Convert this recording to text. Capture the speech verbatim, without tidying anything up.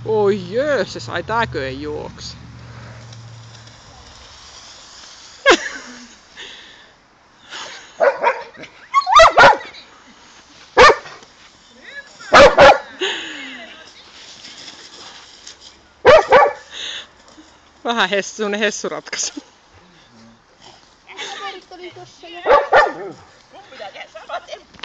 Oi jöösses, ai tääkö ei juokse? Vähän hessu, semmonen hessuratkaisu. Kaverit oli tossa ja... Mun pitää tehdä samat.